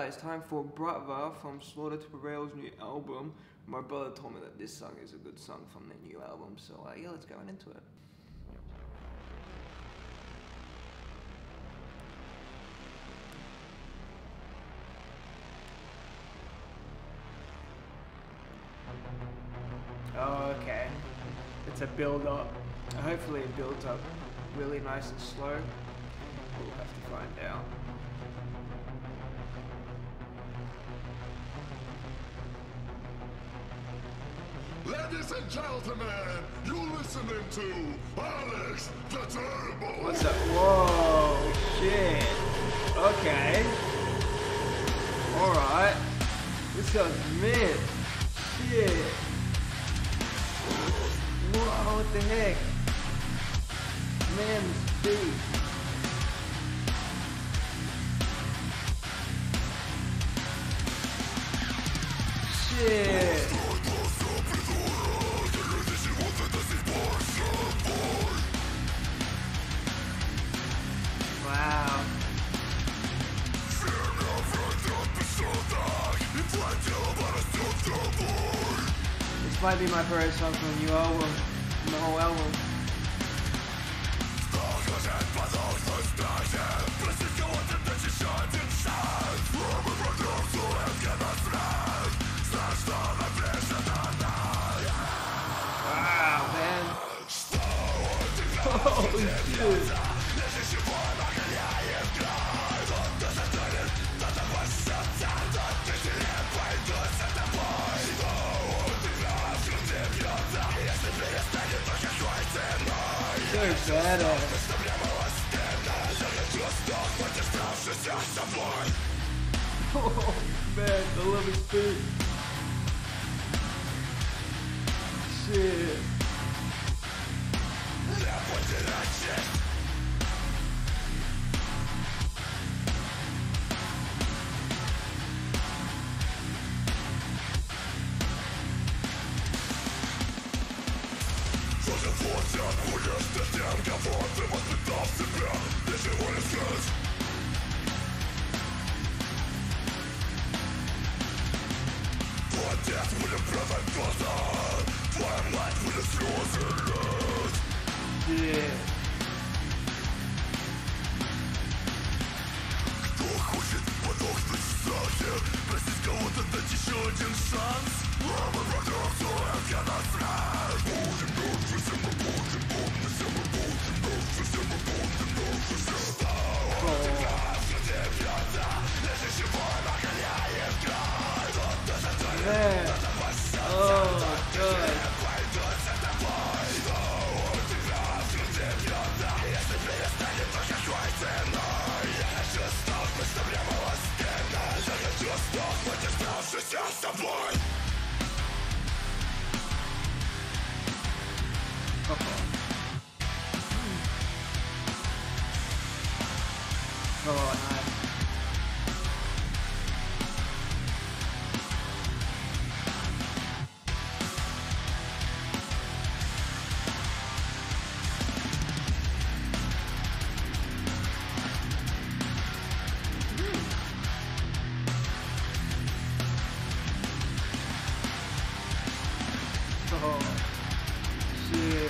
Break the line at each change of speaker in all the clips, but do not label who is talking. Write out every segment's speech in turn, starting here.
it's time for Bratva from Slaughter to Prevail's new album. My brother told me that this song is a good song from their new album, so yeah, let's go right into it. Oh, okay. It's a build-up. Hopefully it builds up really nice and slow. We'll have to find out.
Ladies and gentlemen, you're listening to Alex the Terrible.
What's up? Whoa, shit. Okay. Alright. This guy's mid. Shit. Whoa, what the heck? Man, this beat. Shit. Wow. This might be my favorite song from the new album, from the whole album. Wow, man. Holy shit. So badass. Oh man, I love his beat. Shit. Yeah. Man. Oh, God. Oh, nice. Oh, shit.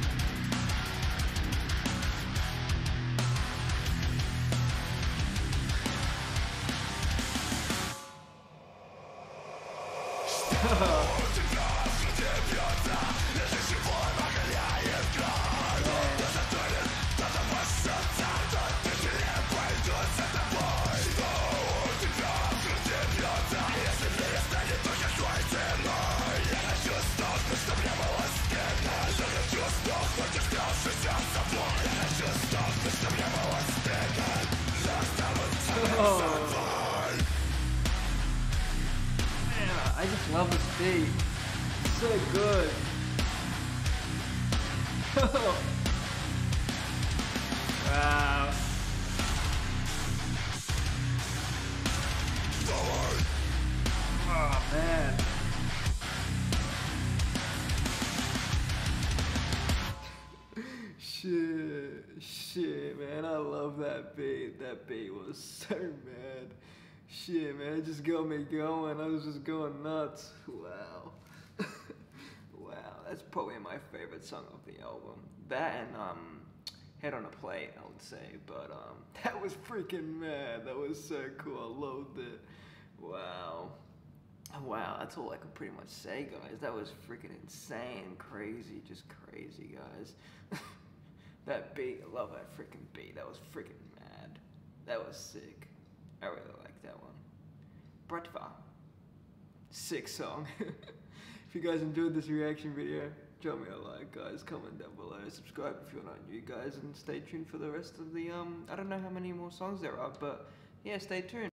Oh. Man, I just love this beat. It's so good. Wow. Oh man. Shit, man, I love that beat. That beat was so mad. Shit, man, it just got me going. I was just going nuts. Wow. Wow, that's probably my favorite song of the album. That and Head on a Plate, I would say. But that was freaking mad. That was so cool. I loved it. Wow. Wow, that's all I can pretty much say, guys. That was freaking insane, crazy, just crazy, guys. That beat, I love that freaking beat. That was freaking mad. That was sick. I really like that one. Bratva. Sick song. If you guys enjoyed this reaction video, drop me a like, guys. Comment down below. Subscribe if you're not new, guys. And stay tuned for the rest of the, I don't know how many more songs there are, but yeah, stay tuned.